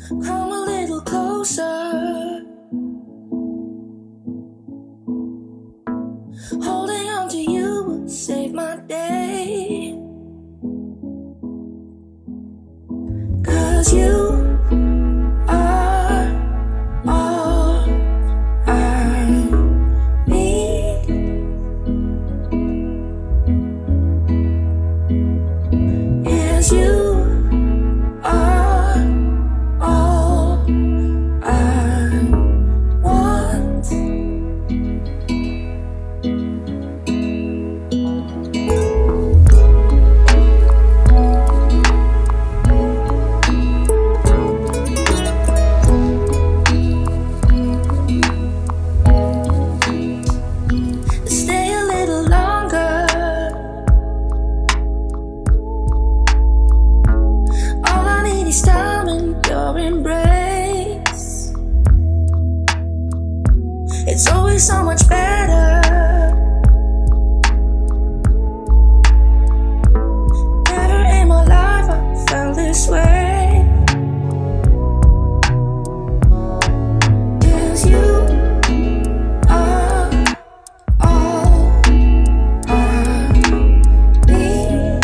Come a little closer, holding on to you will save my day. 'Cause you are all I need. Yes, you are all I want. Stay a little longer. All I need is time in your embrace. It's always so much better. Never in my life I felt this way. 'Cause you are all I need.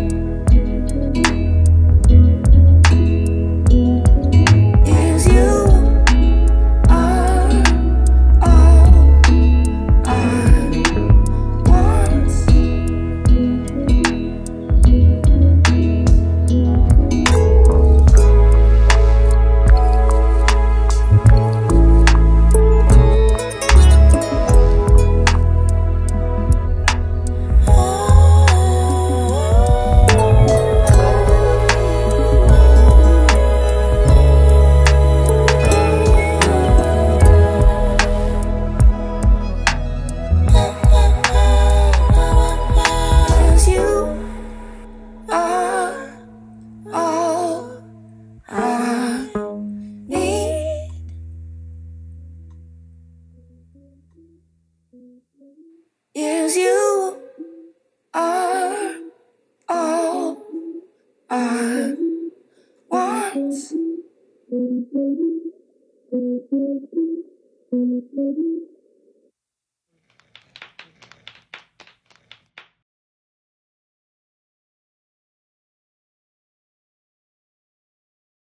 Yes, you are all I want. Cause you are all I need. Yes, you are all I want.